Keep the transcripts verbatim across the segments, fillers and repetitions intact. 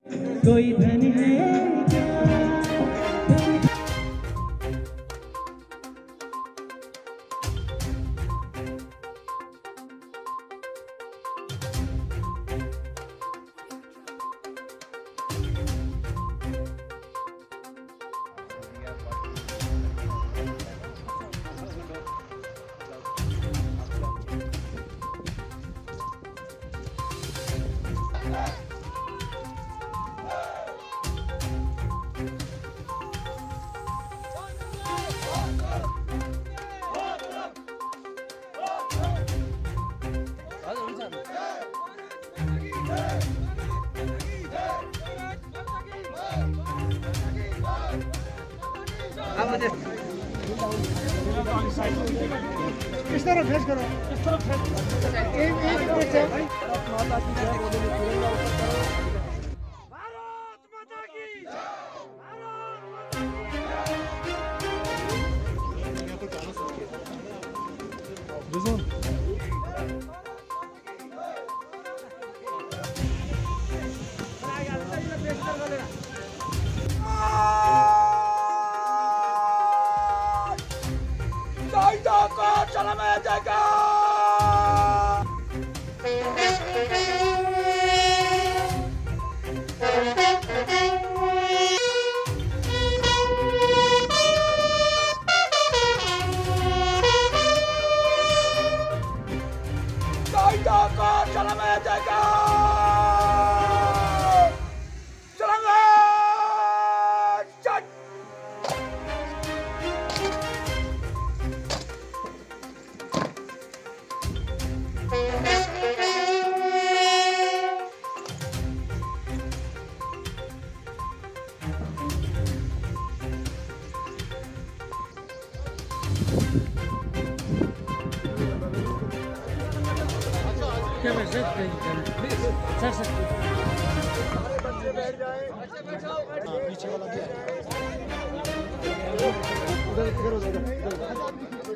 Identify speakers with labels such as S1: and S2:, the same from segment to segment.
S1: कोई धन है क्या?
S2: इस तरफ फेस करो, इस तरफ फेस करो। एक एक एक माता की जय बोले, तिरंगा ऊपर करो। भारत माता की जय, भारत माता की जय। चला जाएगा। चला जाएगा।
S1: क्या बस सर सर
S2: बच्चे बैठ जाए, पीछे वाला उधर इधर उधर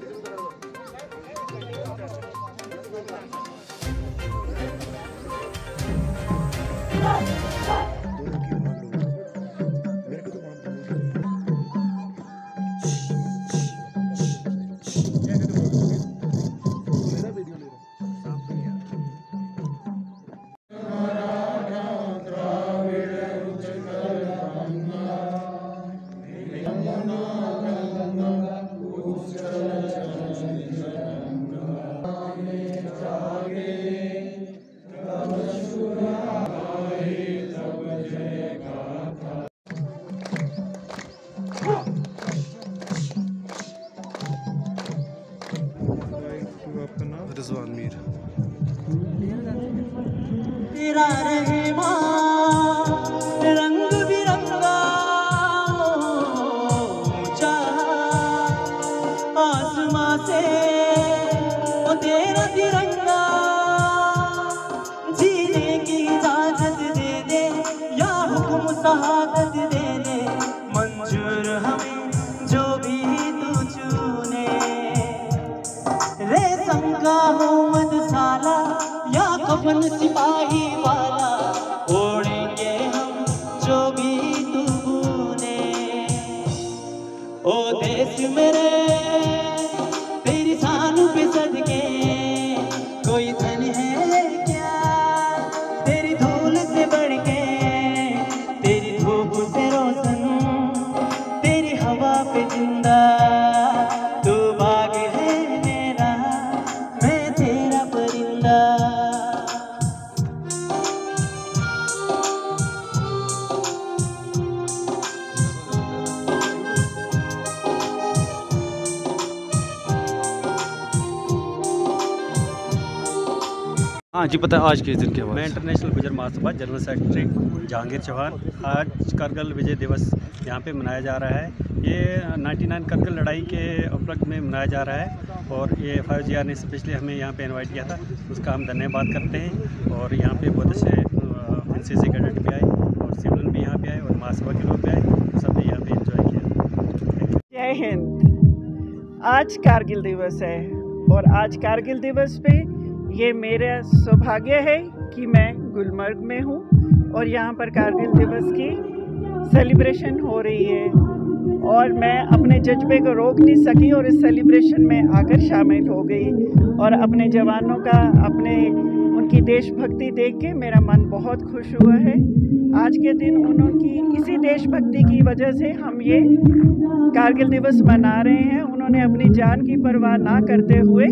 S3: रिजवान मीर।
S1: तेरा रहमा रंग बिरंगा ऊंचा आसमां से ओ तेरा तिरंगा जीने की इजाजत दे दे या हुक्म शहादत दे दे मंजूर हमें जो भी तू चुने रेशम का हो मधुशाला या कफन सिपाही वाला ओढ़ेंगे हम जो भी तू बुने ओ देश मेरे तेरी शान पे सदके कोई धन है क्या तेरी धूल से बढ़ के तेरी धूप से रोशन तेरी हवा पे जिंदा तू बाग है मेरा मैं तेरा परिंदा।
S3: हाँ जी, पता है आज के दिन के बाद
S4: मैं international Gujar Mahasabha general secretary Jahangir Chauhan. आज कारगिल विजय दिवस यहाँ पे मनाया जा रहा है। ये निन्यानवे कारगिल लड़ाई के उपलक्ष्य में मनाया जा रहा है और ये एफ आई जी आर ने स्पेशली हमें यहाँ पे इनवाइट किया था, उसका हम धन्यवाद करते हैं। और यहाँ पे बहुत अच्छे एन सी सी कैडेट भी आए और सिविलियन भी यहाँ पे आए और महासभा के लोग भी आए, तो सब ने यहाँ पे एंजॉय किया।
S5: जय हिंद। आज कारगिल दिवस है और आज कारगिल दिवस पे ये मेरा सौभाग्य है कि मैं गुलमर्ग में हूँ और यहाँ पर कारगिल दिवस की सेलिब्रेशन हो रही है और मैं अपने जज्बे को रोक नहीं सकी और इस सेलिब्रेशन में आकर शामिल हो गई और अपने जवानों का अपने उनकी देशभक्ति देख के मेरा मन बहुत खुश हुआ है। आज के दिन उनकी इसी देशभक्ति की वजह से हम ये कारगिल दिवस मना रहे हैं। उन्होंने अपनी जान की परवाह ना करते हुए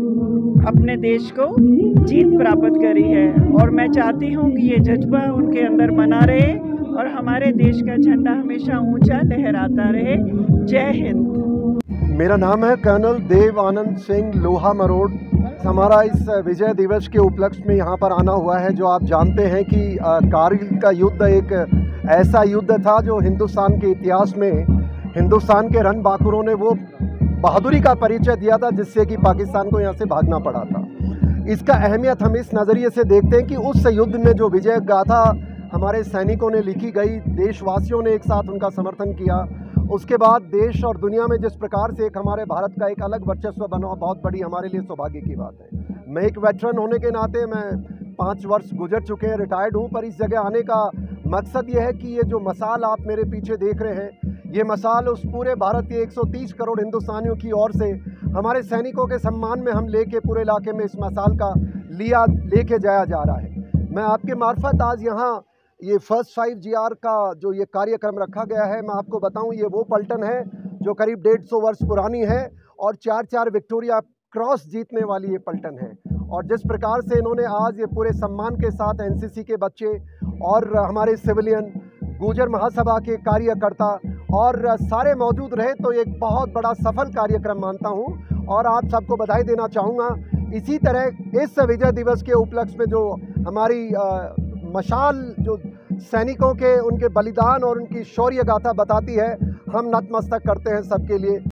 S5: अपने देश को जीत प्राप्त करी है और मैं चाहती हूँ कि ये जज्बा उनके अंदर बना रहे और हमारे देश का झंडा हमेशा ऊंचा लहराता रहे। जय हिंद।
S6: मेरा नाम है कर्नल देव आनंद सिंह लोहा मरोड़। हमारा इस विजय दिवस के उपलक्ष्य में यहाँ पर आना हुआ है। जो आप जानते हैं कि कारगिल का युद्ध एक ऐसा युद्ध था जो हिंदुस्तान के इतिहास में हिंदुस्तान के रणबांकुरों ने वो बहादुरी का परिचय दिया था जिससे कि पाकिस्तान को यहाँ से भागना पड़ा था। इसका अहमियत हम इस नज़रिए से देखते हैं कि उस युद्ध में जो विजय गाथा हमारे सैनिकों ने लिखी गई, देशवासियों ने एक साथ उनका समर्थन किया। उसके बाद देश और दुनिया में जिस प्रकार से एक हमारे भारत का एक अलग वर्चस्व बना, बहुत बड़ी हमारे लिए सौभाग्य की बात है। मैं एक वेटरन होने के नाते मैं पाँच वर्ष गुजर चुके हैं, रिटायर्ड हूँ, पर इस जगह आने का मकसद ये है कि ये जो मसाल आप मेरे पीछे देख रहे हैं, ये मसाल उस पूरे भारत के एक सौ तीस करोड़ हिंदुस्तानियों की ओर से हमारे सैनिकों के सम्मान में हम लेके पूरे इलाके में इस मसाल का लिया लेके जाया जा रहा है। मैं आपके मार्फत आज यहाँ ये फर्स्ट फाइव जी आर का जो ये कार्यक्रम रखा गया है, मैं आपको बताऊं ये वो पलटन है जो करीब डेढ़ सौ वर्ष पुरानी है और चार चार विक्टोरिया क्रॉस जीतने वाली ये पलटन है। और जिस प्रकार से इन्होंने आज ये पूरे सम्मान के साथ एन सी सी के बच्चे और हमारे सिविलियन, गुर्जर महासभा के कार्यकर्ता और सारे मौजूद रहे, तो एक बहुत बड़ा सफल कार्यक्रम मानता हूँ और आप सबको बधाई देना चाहूँगा। इसी तरह इस विजय दिवस के उपलक्ष्य में जो हमारी आ, मशाल जो सैनिकों के उनके बलिदान और उनकी शौर्य गाथा बताती है, हम नतमस्तक करते हैं सबके लिए।